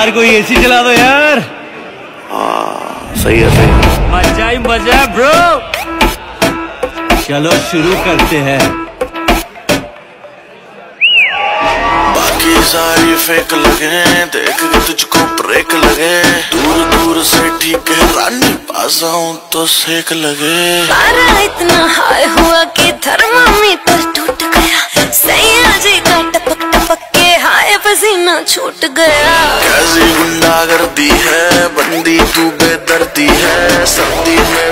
यार कोई एसी चला दो यार। सही है सही है। मजा ही मजा है ब्रो। चलो शुरू करते हैं। बाकी सारी फेक लगे, देख के तुझको ब्रेक लगे। दूर दूर से ठीक है रानी, पास आऊं तो सेक लगे। पारा इतना हाई हुआ कि थर्मामीटर टूट गया। सैया जी का टपक टपक के हाय पसीना छूट गया। कैसी गुंडागर्दी है, बंदी तू बेदर्दी है। सर्दी में